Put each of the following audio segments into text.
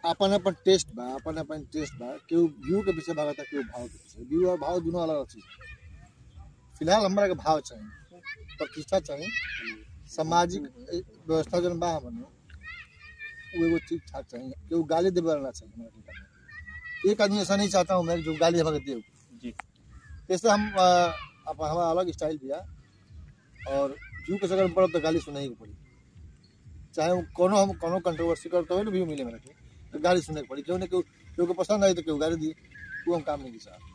अपन अपन टेस्ट बा, अपन अपन टेस्ट बा। केहू व्यू के पीछे भागता, केहू भाव के पीछे। व्यू और भाव दोनों अलग चीज। फिलहाल हमरा के भाव चाहिए, प्रतिष्ठा चाहिए, सामाजिक व्यवस्था जन बा हमन वो एगो ठीक ठाक चाहिए। केहू गाली देवे वाला चाहिए हमरा। एक आदमी ऐसा नहीं चाहता हूँ मैं जो गाली हमारे दे जी। जैसे हम हमारा अलग स्टाइल भी है और व्यू के अगर पड़ो तो गाली सुनाई ही पड़ी। चाहे हम कोनो कंट्रोवर्सी करते हुए व्यू मिले मेरे तो गाली सुनने की पड़ी। क्यों नहीं क्योंकि पसंद आई तो क्यों गाली दी, वो हम काम नहीं की साहब।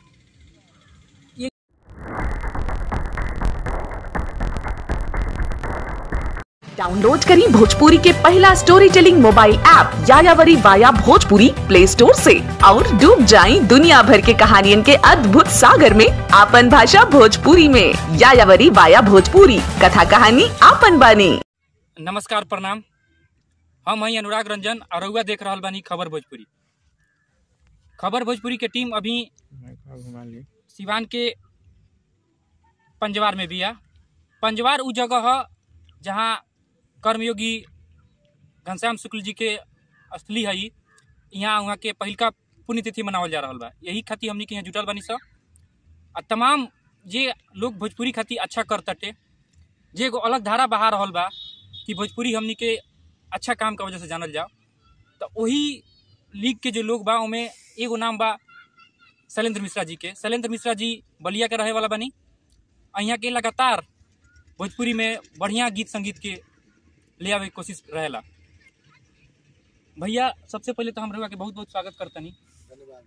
डाउनलोड करें भोजपुरी के पहला story telling mobile app Yayavari via Bhojpuri play store से और डूब जाएं दुनिया भर के कहानियन के अद्भुत सागर में आपन भाषा भोजपुरी में। यायावरी वाया भोजपुरी, कथा कहानी आपन बानी। नमस्कार, प्रणाम। हम हई अनुराग रंजन और रउआ देख रहा बानी खबर भोजपुरी। खबर भोजपुरी के टीम अभी सिवान के पंजवार में भी है। पंजवार उ जगह है जहाँ कर्मयोगी घनश्याम शुक्ल जी के स्थली है। यहाँ वहाँ के पहिलका पुण्यतिथि मनावल जा रहा बा। यही खातिर हमनी के यहाँ जुटल बानी सब। आ तमाम जे लोग भोजपुरी खातिर अच्छा करते, जे एगो अलग धारा बहा रहा बा कि भोजपुरी हमनी के अच्छा काम के वजह से जानल जाओ, तो वही लीग के जो लोग बा उनमें एगो नाम बा शैलेंद्र मिश्रा जी के। शैलेंद्र मिश्रा जी बलिया के रहे वाला बनी। यहाँ के लगातार भोजपुरी में बढ़िया गीत संगीत के ले आवे की कोशिश रहेला। भैया, सबसे पहले तो हम रउआ के बहुत बहुत स्वागत करतनी। धन्यवाद।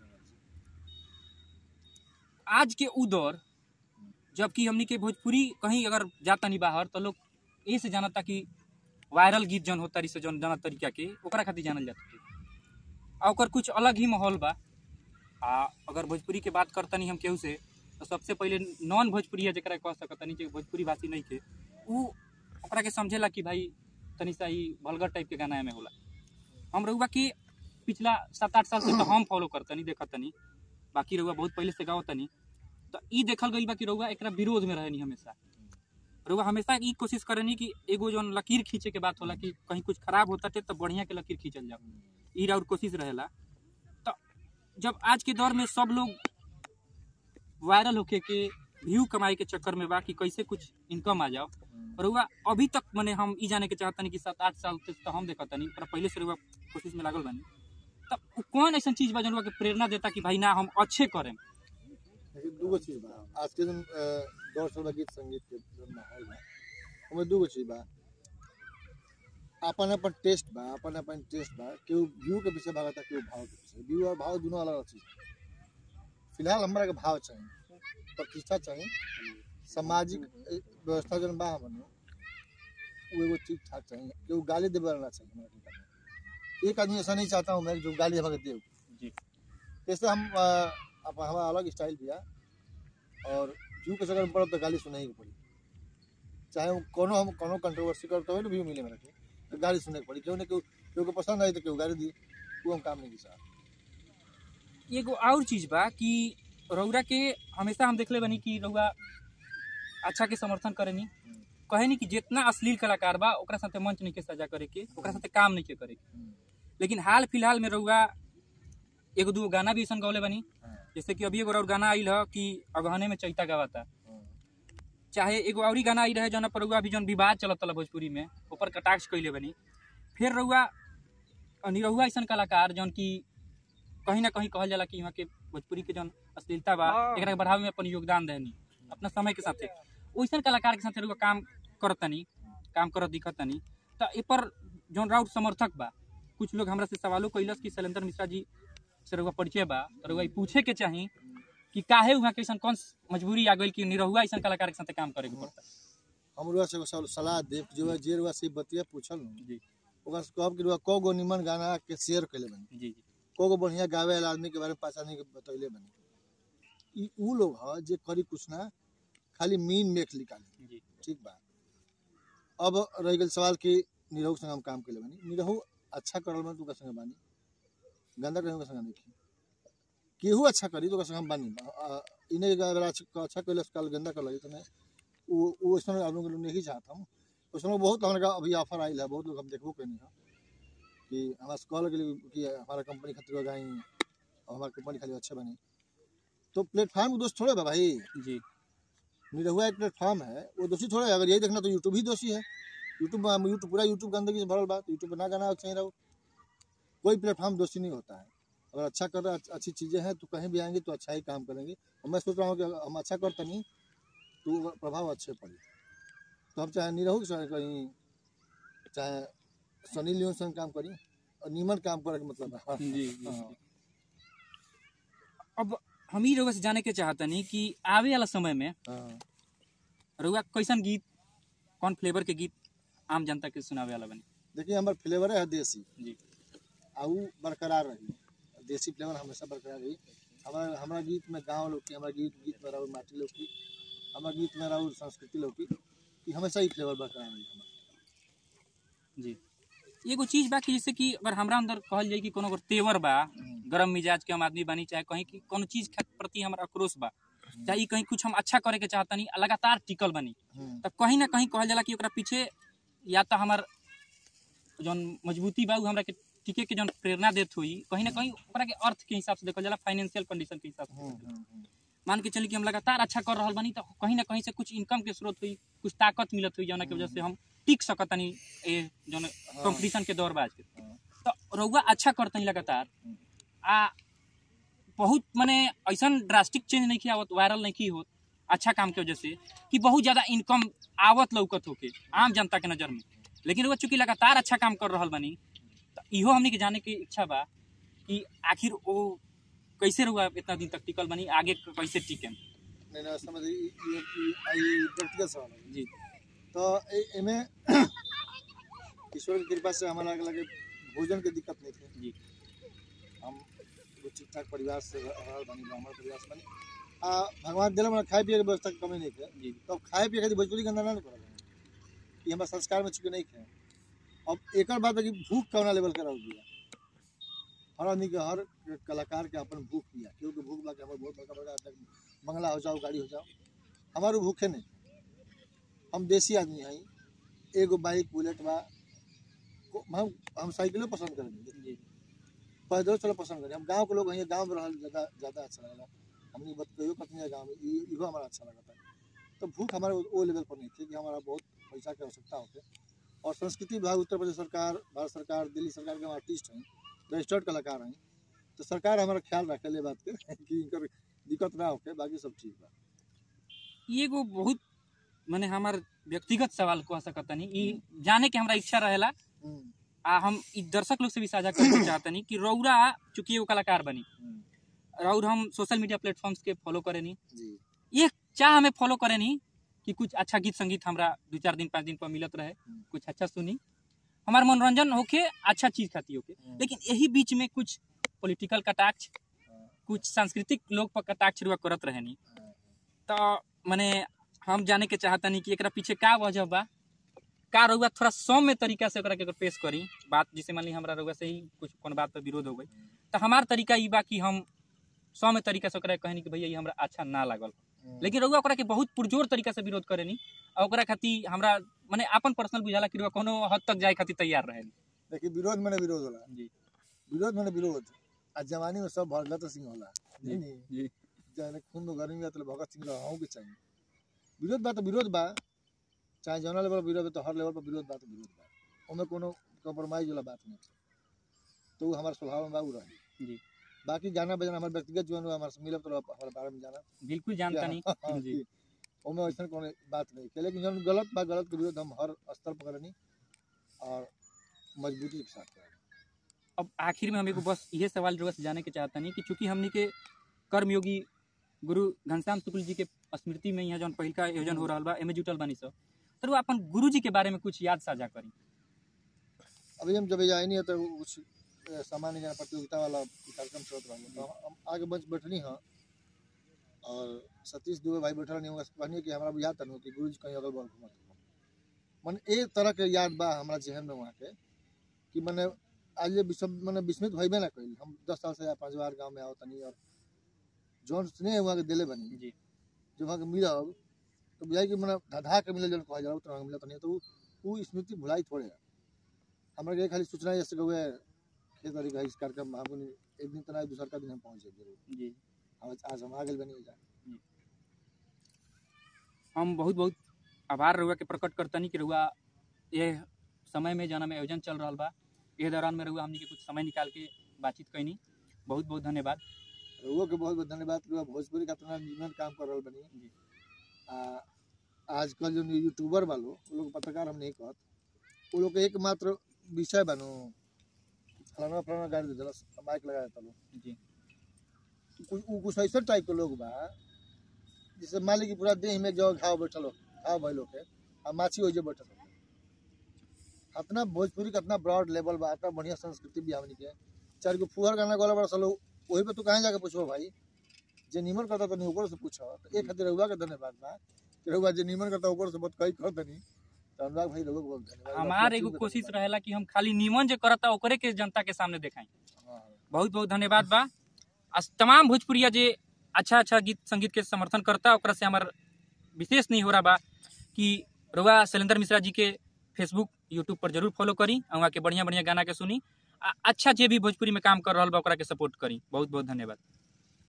आज के उ दौर जबकि हमनी के भोजपुरी कहीं अगर जाता नहीं बाहर तो लोग ये से जानता कि वायरल गीत जन होता से जन जाना तरीका के ओकरा खातिर जानल जाता। और कुछ अलग ही माहौल बा। अगर भोजपुरी के बात करतनी हम केहू से तो सबसे पहले नॉन भोजपुरी है जरा कह सकतनी जो भोजपुरी भाषी नहीं के उ ओकरा के समझेला कि भाई तनी सा ही वल्गर टाइप के गाना में होला। हम रउआ की पिछला 7-8 साल से तो हम फॉलो करतनी देखतनी, बाकी रउआ बहुत पहले से गावतनी। तो ई देखल गई बा कि रउआ एकरा विरोध में रहनी। हमेशा रउआ हमेशा ई कोशिश करनी कि एगो जो लकीर खींचे के बात होला कि कहीं कुछ खराब होता थे तो बढ़िया के लकीर खींचल जाओ, ई और कोशिश रहेला। तो जब आज के दौर में सब लोग वायरल होके के व्यू कमाई के चक्कर में बा कि कैसे कुछ इनकम आ जाओ, रउआ अभी तक मने हम ई जाने के चाहतनी कि 7-8 साल तक तो हम देखतनी पर पहले से रउआ कोशिश में लागल बानी। तब कौन ऐसा चीज बा जौन के प्रेरणा देता कि भाई ना हम अच्छे करें? दूगो चीज बा। आज के दिन दौर चल गीत संगीत के माहौल बा, ओमे दूगो चीज बा। अपन अपन टेस्ट बा, अपन अपन टेस्ट बा। केहू व्यू के पीछे भागता, केहू भाव के पीछे। व्यू और भाव दोनों अलग चीज। फिलहाल हमरा के भाव चाहिए, प्रतिष्ठा चाहिए, सामाजिक व्यवस्था जन बा हमन वो एगो ठीक ठाक चाहिए। केहू गाली देवे वाला चाहिए हमरा। एक आदमी ऐसा नहीं चाहता हूँ मैं जो गाली हमारे दे जी। जैसे हम हमारा अलग स्टाइल भी है और व्यू के अगर पड़ो तो गाली सुनाई ही पड़ी। चाहे हम कोनो कंट्रोवर्सी करते हुए व्यू मिले मेरे तो गाली सुनने की पड़ी। क्यों नहीं क्योंकि पसंद आई तो क्यों गाली दी, वो हम काम नहीं की साहब। एगो और चीज बा कि रउरा के हमेशा हम देखले बनी कि रउरा अच्छा के समर्थन करेनी, कहे नहीं कि जितना अश्लील कलाकार बा ओकरा साथे मंच नहीं के सजा करे के, ओकरा साथे काम नहीं के करे के। लेकिन हाल फिलहाल में रउरा एगो दूगो गाना भी ऐसा गौले बनी। जैसे कि अभी एगो और गाना आइल है कि अगहने में चैता गावाता। चाहे एगो और गाना आई रहे जौन पर रउआ भी जौन विवाद चलत भोजपुरी में ऊपर कटाक्ष कैले बनी। फिर रउआ निरहुआ ऐसा कलाकार जौन की कहीं ना कहीं कहल जाला कि यहाँ के भोजपुरी के जौन अश्लीलता बा एकरा के बढ़ावे में अपन योगदान देनी अपना समय के साथे। वैसा कलाकार के साथे रउआ काम करत दिखतनी। तो ए पर जौन राउत समर्थक बा कुछ लोग हमरा से सवालों कैलस कि शैलेंद्र मिश्रा जी से रउआ परिचय बा, तो रउआ पूछे के चाही कि काहे वहाँ के ऐसा कौन मजबूरी आ गई कि निरहुआ ऐसा कलाकार के साथे काम करे के पड़ता। हम रुआ से सलाह देव जो जे रुआ से बतिया पूछल जी, ओकरा से कहब कि रुआ कगो निमन गाना के शेयर कैले बनी जी, कगो बढ़िया गावे वाला आदमी के बारे में पहचाने के बतैले बनी। ई उ लोग ह जे करी कुछ ना खाली मीन मेख निकाले जी। ठीक बा। अब रह गल सवाल कि निरहु संग हम काम कैले बनी। निरहु अच्छा करल बनी तो संग बानी, गंदा करे के संग नहीं। केहू अच्छा करी तो संग हम बानी। इने अच्छा कैले कल गंदा कर लगी तो मैं वो उसमें आदमी के नहीं चाहता हूँ। उसमें बहुत हमरा अभी ऑफर आइल है, बहुत लोग हम देखबो कैनी है। कि हमारा कॉल के लिए कि हमारा कंपनी खातिर गाई और हमारा कंपनी खाली अच्छा बनी, तो प्लेटफॉर्म को दोष थोड़े बा भाई। जी निरहुआ एक प्लेटफॉर्म है, वो दोषी थोड़े है। अगर यही देखना तो यूट्यूब ही दोषी है। यूट्यूब पूरा यूट्यूब गंदगी से भरल बा, तो यूट्यूब पर ना गाना चाहिए रहो। कोई प्लेटफॉर्म दोषी नहीं होता है। अगर अच्छा कर रहा है, अच्छी चीज़ें हैं, तो कहीं भी आएंगे तो अच्छा ही काम करेंगे। और मैं सोच रहा हूँ कि अगर हम अच्छा करते नहीं तो प्रभाव अच्छे पड़े। तो हम चाहे निरहु कहीं, चाहे सनी लियोन संग काम करी और नीमन काम करे के मतलब है। जी जी। हाँ। अब हम ही रउआ से जाने के चाहता नहीं कि आवे वाला समय में हाँ। रउआ कैसन गीत, कौन फ्लेवर के गीत आम जनता के सुनावे वाला बनी। देखिए हमारे फ्लेवर है देसी, जी आऊ बरकरार रही। देसी फ्लेवर हमेशा बरकरार रही। हमारा गीत में गाँव लोग की, हमारा गीत में राहुल माटी लोग की, हमारा गीत में राहुल संस्कृति लोग की, हमेशा ही फ्लेवर बरकरार रही हमारा। जी। एगो चीज बा कि जैसे कि अगर हमरा अंदर कहल जाए कि कोनो अगर तेवर बा, गरम मिजाज के हम आदमी बनी, चाहे कहीं कि कोनो चीज के प्रति हमारा आक्रोश बा, चाहे कहीं कुछ हम अच्छा करे के चाहता नहीं, लगातार टिकल बनी, तो कहीं ना कहीं कहल जाला कि ओकरा पीछे या तो हमार जौन मजबूती बा उ हमरा के टिके के जौन प्रेरणा देत हुई, कहीं ना कहीं ओकरा के अर्थ के हिसाब से देखल जाला, फाइनेंशियल कंडीशन के हिसाब से मान के चली कि हम लगातार अच्छा कर रहा बनी, तो कहीं ना कहीं से कुछ इनकम के स्रोत हुई, कुछ ताकत मिलत हुई, जौना की वजह से हम टिक सकतनी जौन कंपटीशन के दौर बा आज के। तो रउआ अच्छा करतनी लगातार, आ बहुत माने ऐसा ड्रास्टिक चेंज नहीं किया, वायरल नहीं की होत अच्छा काम के वजह से कि बहुत ज्यादा इनकम आवत लौकत होके आम जनता के नजर में, लेकिन रउआ चूंकि लगातार अच्छा काम कर रहा बनी, तो इहो हमने के जाने की इच्छा बा कि आखिर वो कैसे रहुआ इतना दिन तक टिकल बनी, आगे कैसे टिके। नहीं ना समझ व्यक्तिगत सवाल है जी। तो इनमें ईश्वर की कृपा से हमारा लगे भोजन की दिक्कत नहीं थी जी। हम ठीक ठाक परिवार से बनी, ब्राह्मण परिवार से बनी, भगवान दिल में खाए पिए की व्यवस्था की कमी नहीं थी जी। तो खाए पिए खातिर भोजपुरी गंदा ना कर, ये हमारे संस्कार में चुके नहीं थे। अब एक बात है कि भूख कौना लेवल का रह गया, हर आदमी के, हर कलाकार के अपन भूख पिया, क्योंकि भूख लगे हमारे बहुत बड़का बड़का बंगला हो जाओ, गाड़ी हो जाओ, हमारे भूखे नहीं। हम देसी आदमी हैं, एगो बाइक बुलेट बा, हम साइकिलों पसंद करेंगे, पैदल चलो पसंद करें। हम गांव के लोग हैं, गांव में रहल ज़्यादा अच्छा लगेगा। हमने बतइयो कथनी है गाँव में, इहो हमारा अच्छा लगता है। तो भूख हमारे वो लेवल पर नहीं थी कि हमारा बहुत पैसा की आवश्यकता होती। और संस्कृति विभाग, उत्तर प्रदेश सरकार, भारत सरकार, दिल्ली सरकार के हम आर्टिस्ट हैं, रजिस्टर्ड कलाकार हैं, तो सरकार हमारा ख्याल रखे ले बात के कि इनकर दिक्कत ना होके, बाकी सब ठीक बा। ये को बहुत माने हमार व्यक्तिगत सवाल कह सकता नहीं, ये जाने के हमारा इच्छा रहेला, आ हम दर्शक लोग से भी साझा करना चाहते नहीं कि रौरा चूंकि वो कलाकार बनी, और हम सोशल मीडिया प्लेटफॉर्म्स के फॉलो करे नहीं, ये चाह हमें फॉलो करे नहीं कि कुछ अच्छा गीत संगीत हमरा 2-4 दिन 5 दिन पर मिलत रहे, कुछ अच्छा सुनी, हमारा मनोरंजन होके, अच्छा चीज खाती होके, लेकिन यही बीच में कुछ पॉलिटिकल कटाक्ष, कुछ सांस्कृतिक लोग पर कटाक्ष रुआ करत रहे नहीं। तो माने हम जाने के चाहता नहीं कि एकरा पीछे का वजह बा, का रउआ थोड़ा सौम्य तरीका से ओकरा के पेश करी बात, जिसे मान ली हमरा रउआ से ही कुछ कौन बात पर विरोध हो गई, तो हमार तरीका ई बा कि हम सौम्य तरीका से ओकरा कहनी कि भैया ये हमरा अच्छा ना लागल, लेकिन रउआ ओकरा के बहुत पुरजोर तरीका से विरोध करे नहीं, और ओकरा खातिर हमरा माने अपन पर्सनल बुझाला कि रउआ कोनो हद तक जाए खातिर तैयार रहे। देखिए विरोध माने विरोध होला जी, विरोध माने विरोध। आज जवानी में सब भगत सिंह होला जी, जाने खून में गर्मी में तो भगत सिंह रहूं के चाहिए। विरोध बा तो विरोध बा, चाहे जौना लेवल पर विरोध है तो हर लेवल पर विरोध बा तो विरोध बा, उनमें कोनो कॉम्प्रोमाइज वाला बात नहीं। तो हमारे स्वभाव में बाबू रही जी। बाकी गाना बजाना हमारे व्यक्तिगत जीवन में हमारे मिलब तो हमारे बारे में जाना बिल्कुल जानता नहीं जी, उनमें ऐसा कोनो बात नहीं है। लेकिन जब गलत बा, गलत के विरोध हम हर स्तर पर करनी और मजबूती के साथ करनी। अब आखिर में हम एगो बस ये सवाल जो जाने के चाहता नहीं कि चूंकि हमने के कर्मयोगी गुरु घनश्याम शुक्ल जी के स्मृति में यहाँ जौन पहिल का आयोजन हो रहा बा, एमे जुटल बानी सब, तो वो अपन गुरु जी के बारे में कुछ याद साझा करी। अभी हम जब जाए नहीं है तो कुछ सामान्य ज्ञान प्रतियोगिता वाला कार्यक्रम चल रहा है, तो हम आगे बच बैठनी है और सतीश दुबे भाई बैठल नहीं होगा, कहनी कि हमारा याद तनु कि गुरु जी कहीं अगल बगल घूमत मन एक तरह के याद बा हमारा जहन में वहाँ के कि मैंने आज मैंने विस्मित भइबे ना कइल। हम 10 साल से 5 बार गाँव में आओ तनी और जौन स्नेह वहाँ के दिले बनी जी, जो वहाँ के मिलब तो बुझाई कि मैंने धधा के मिले जौन कहा जा रहा मिलत नहीं, तो वो स्मृति भुलाई थोड़े है। हमरा के खाली सूचना जैसे गए के तरीका इस कार्यक्रम में हम एक दिन तना दूसरा का दिन हम पहुंचे जरूर जी आज हम आगे बनी जा। हम बहुत बहुत आभार रहुआ के प्रकट करतनी कि रहुआ ये समय में जना में आयोजन चल रहा बा, ये दौरान में रहुआ हमनी के कुछ समय निकाल के बातचीत कैनी। बहुत बहुत धन्यवाद रहुआ के, बहुत बहुत धन्यवाद। रहुआ भोजपुरी का इतना निमन काम कर रहा बनी। आजकल जो यूट्यूबर वालों वो लोग पत्रकार हम नहीं कहत, वो लोग के एकमात्र विषय बनो फलाना फलाना गाड़ी दे माइक लगाया था लोग जी। कुछ ऐसा टाइप के लोग बा जिससे मान ली कि पूरा देह में जो घाव बैठल हो, घाव भाई लोग के आ माछी हो जो बैठल हो। अपना भोजपुरी का इतना ब्रॉड लेवल बा, इतना बढ़िया संस्कृति भी हमनी के। चार को फुहर गाना गोला बड़ा सलो वही पे तू कहाँ जाके पूछो भाई, जे निमन करता तो नहीं ऊपर से पूछो। तो एक खातिर रहुआ के धन्यवाद बा कि रहुआ जे निमन करता ऊपर से बहुत कई कर दनी। तो अनुराग भाई रहुआ को बहुत धन्यवाद। हमार एगो कोशिश रहेला कि हम खाली निमन जे करता ओकरे के जनता के सामने दिखाई। बहुत बहुत धन्यवाद बा। तमाम भोजपुरिया जे अच्छा अच्छा गीत संगीत के समर्थन करता ओकरा से हमार विशेष नहीं हो रहा बा कि रउआ शैलेंद्र मिश्रा जी के फेसबुक यूट्यूब पर जरूर फॉलो करी, वहाँ के बढ़िया बढ़िया गाना के सुनी। अच्छा जे भी भोजपुरी में काम कर रहा बा ओकरा के सपोर्ट करी। बहुत बहुत धन्यवाद।